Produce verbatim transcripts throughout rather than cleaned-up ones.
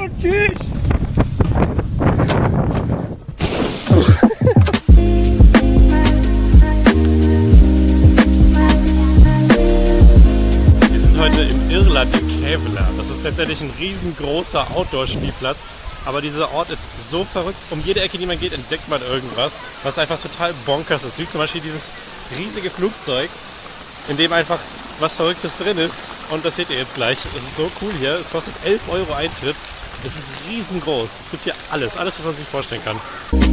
tschüss! Wir sind heute in Irland, in Kevlar. Das ist letztendlich ein riesengroßer Outdoor-Spielplatz. Aber dieser Ort ist so verrückt. Um jede Ecke, die man geht, entdeckt man irgendwas, was einfach total bonkers ist. Wie zum Beispiel dieses riesige Flugzeug, in dem einfach was Verrücktes drin ist. Und das seht ihr jetzt gleich. Es ist so cool hier. Es kostet elf Euro Eintritt. Es ist riesengroß. Es gibt hier alles. Alles, was man sich vorstellen kann.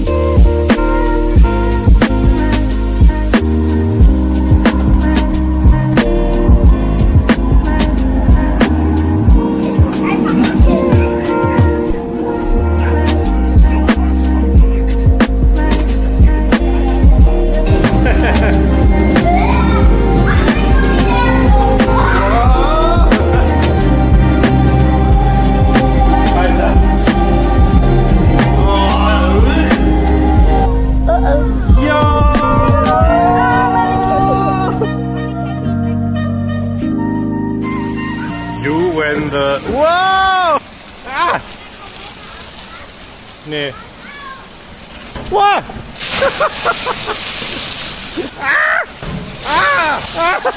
Wow! Ah! Nee. Wow! ah! Ah! Ah!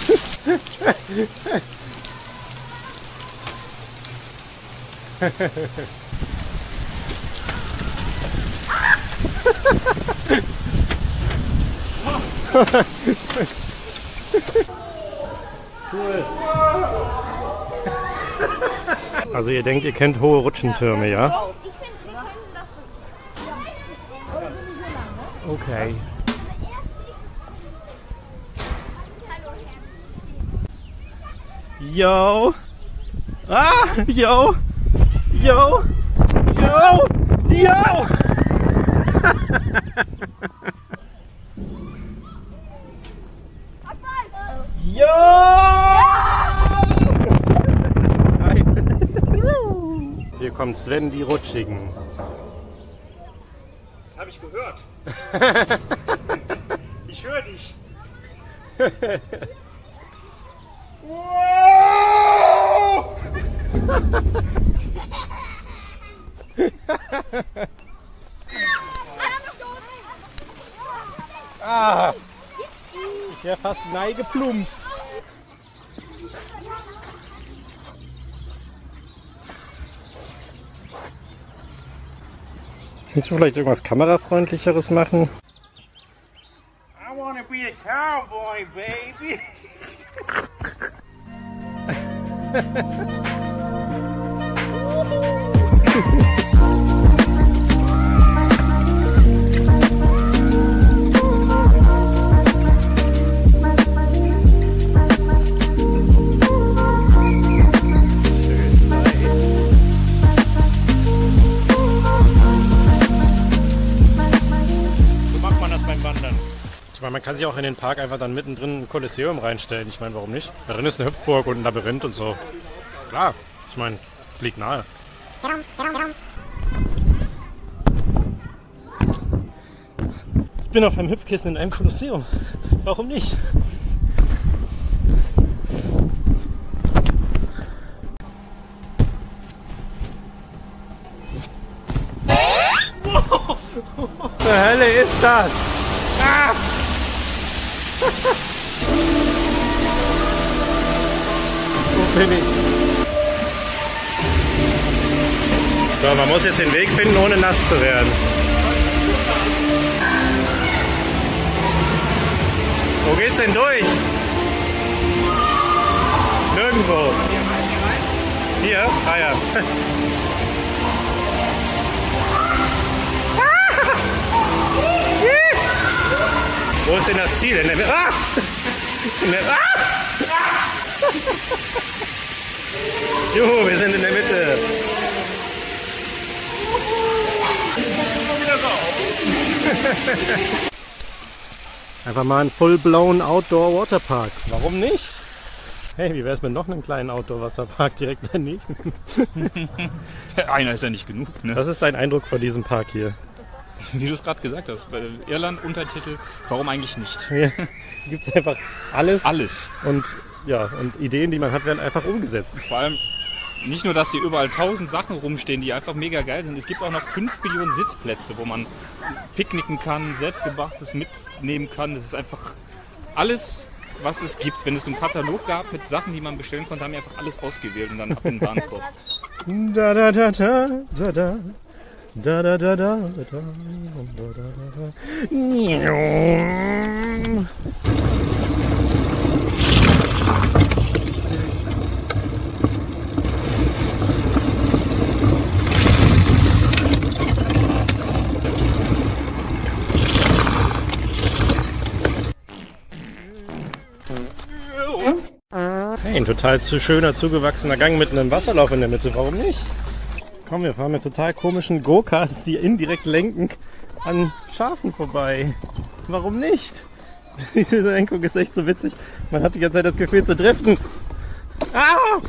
Cool. Also ihr denkt, ihr kennt hohe Rutschentürme, ja? Okay. Yo! Ah! Yo! Yo! Yo! Yo! Yo! Hier kommt Sven, die Rutschigen. Das habe ich gehört. Ich höre dich. Wow! Ah! Ich wäre fast neigeplumpst. Willst du vielleicht irgendwas Kamerafreundlicheres machen? I wanna be a cowboy, baby. Man kann sich auch in den Park einfach dann mittendrin ein Kolosseum reinstellen. Ich meine, warum nicht? Da drin ist eine Hüpfburg und ein Labyrinth und so. Klar, ich meine, es liegt nahe. Ich bin auf einem Hüpfkissen in einem Kolosseum. Warum nicht? Wow. Was zur Hölle ist das? Ah! Wo bin ich? So, man muss jetzt den Weg finden, ohne nass zu werden. Wo geht's denn durch? Nirgendwo. Hier? Ah ja. Wo ist denn das Ziel? In der Mitte. Ah! In der... Ah! Juhu, wir sind in der Mitte. Einfach mal ein full-blown Outdoor Waterpark. Warum nicht? Hey, wie wäre es mit noch einem kleinen Outdoor Wasserpark direkt daneben? Einer ist ja nicht genug, ne? Was ist dein Eindruck von diesem Park hier? Wie du es gerade gesagt hast, bei Irland Untertitel, warum eigentlich nicht? Hier gibt es einfach alles. Alles. Und ja, und Ideen, die man hat, werden einfach umgesetzt. Vor allem, nicht nur, dass hier überall tausend Sachen rumstehen, die einfach mega geil sind. Es gibt auch noch fünf Millionen Sitzplätze, wo man picknicken kann, selbstgebachtes mitnehmen kann. Das ist einfach alles, was es gibt. Wenn es einen Katalog gab mit Sachen, die man bestellen konnte, haben wir einfach alles ausgewählt und dann ab in den Warenkorb. Da da da da da da. Da da da da da da da. Hey, ein total zu schöner, zugewachsener Gang mit einem Wasserlauf in der Mitte. Warum nicht? Komm, wir fahren mit total komischen Go-Karts, die indirekt lenken, an Schafen vorbei. Warum nicht? Diese Lenkung ist echt so witzig. Man hat die ganze Zeit das Gefühl zu driften. Ah!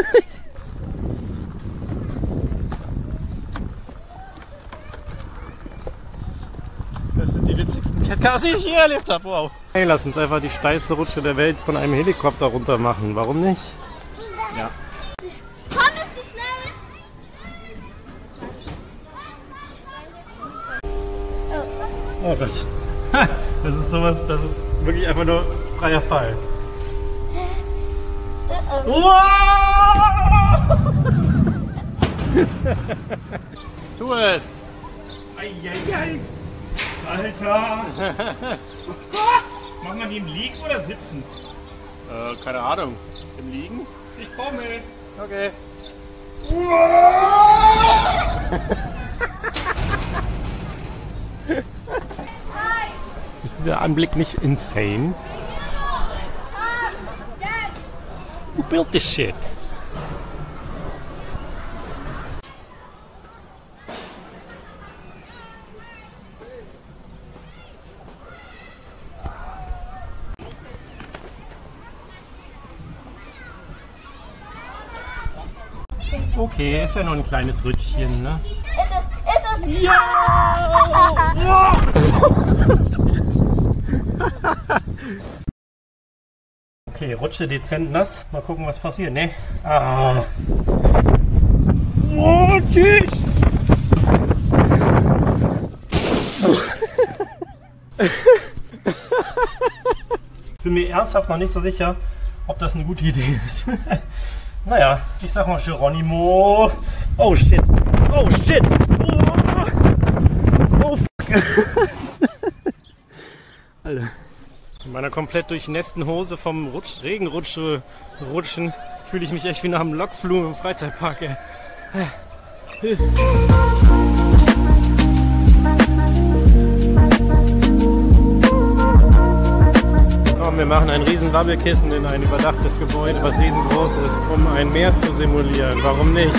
Das sind die witzigsten Catcars, die ich je erlebt habe. Wow. Hey, lass uns einfach die steilste Rutsche der Welt von einem Helikopter runter machen. Warum nicht? Ja. Komm, ist nicht schnell! Oh Gott. Das ist sowas, das ist wirklich einfach nur freier Fall. Wow! Tu es! Eieiei! Alter! Macht man die im Liegen oder sitzend? Äh, keine Ahnung. Im Liegen? Ich komme! Okay. Ist dieser Anblick nicht insane? Who built this shit? Okay, ist ja nur ein kleines Rütchen, ne? Ist es, ist es? Ja! Okay, Rutsche dezent nass. Mal gucken, was passiert. Ne? Ah. Oh, tschüss! Ich bin mir ernsthaft noch nicht so sicher, ob das eine gute Idee ist. Naja, ich sag mal Geronimo. Oh shit. Oh shit. Oh, oh fuck. Alter. In meiner komplett durchnässten Hose vom Rutsch, Regenrutsche rutschen fühle ich mich echt wie nach einem Lokflug im Freizeitpark. Ey. Komm, wir machen ein riesen Wabbelkissen in ein überdachtes Gebäude, was riesengroß ist, um ein Meer zu simulieren. Warum nicht?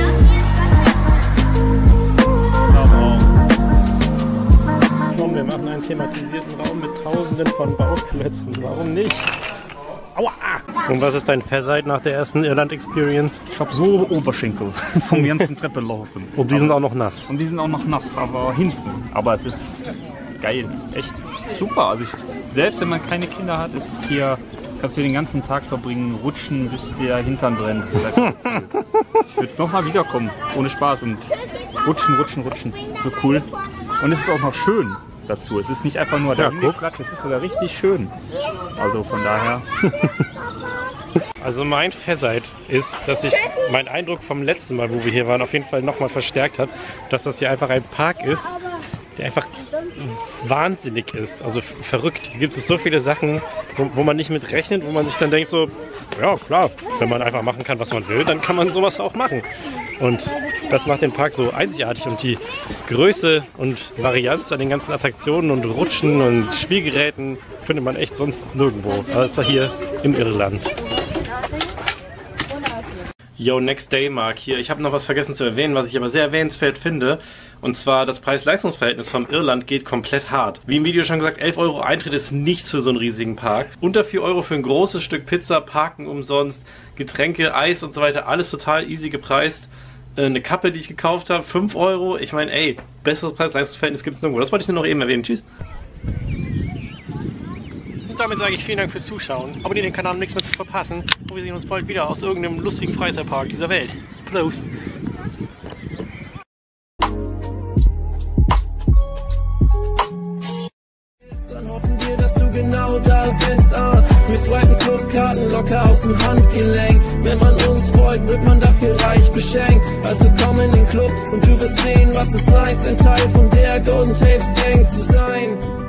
Aber auch. Komm, wir machen einen thematisierten Raum mit tausenden von Bauklötzen. Warum nicht? Aua! Und was ist dein Verseid nach der ersten Irland-Experience? Ich habe so Oberschenkel vom ganzen Treppe laufen. Und die sind auch noch nass. Und die sind auch noch nass, aber hinten. Aber es ist geil, echt super. Also ich, selbst wenn man keine Kinder hat, ist es hier, kannst du den ganzen Tag verbringen, rutschen, bis der Hintern brennt. Das ist cool. Ich würde nochmal wiederkommen, ohne Spaß und rutschen, rutschen, rutschen. So cool. Und es ist auch noch schön dazu. Es ist nicht einfach nur ja, der Platz, es ist sogar richtig schön. Also von daher. Also mein Verseid ist, dass sich mein Eindruck vom letzten Mal, wo wir hier waren, auf jeden Fall nochmal verstärkt hat, dass das hier einfach ein Park ist, der einfach wahnsinnig ist, also verrückt. Hier gibt es so viele Sachen, wo, wo man nicht mit rechnet, wo man sich dann denkt so, ja klar, wenn man einfach machen kann, was man will, dann kann man sowas auch machen. Und das macht den Park so einzigartig und die Größe und Varianz an den ganzen Attraktionen und Rutschen und Spielgeräten findet man echt sonst nirgendwo, außer hier im Irland. Yo, Next Day Mark hier. Ich habe noch was vergessen zu erwähnen, was ich aber sehr erwähnenswert finde. Und zwar das Preis-Leistungs-Verhältnis vom Irland geht komplett hart. Wie im Video schon gesagt, elf Euro Eintritt ist nichts für so einen riesigen Park. Unter vier Euro für ein großes Stück Pizza, Parken umsonst, Getränke, Eis und so weiter, alles total easy gepreist. Eine Kappe, die ich gekauft habe, fünf Euro. Ich meine, ey, besseres Preis-Leistungs-Verhältnis gibt es nirgendwo. Das wollte ich nur noch eben erwähnen. Tschüss. damit sage ich vielen Dank fürs Zuschauen. Abonniert den Kanal, um nichts mehr zu verpassen. Und wir sehen uns bald wieder aus irgendeinem lustigen Freizeitpark dieser Welt. Prost! Dann hoffen wir, dass du genau da sitzt. Ah, wir swipen Clubkarten locker aus dem Handgelenk. Wenn man uns folgt, wird man dafür reich beschenkt. Also komm in den Club und du wirst sehen, was es heißt, ein Teil von der Golden Tapes Gang zu sein.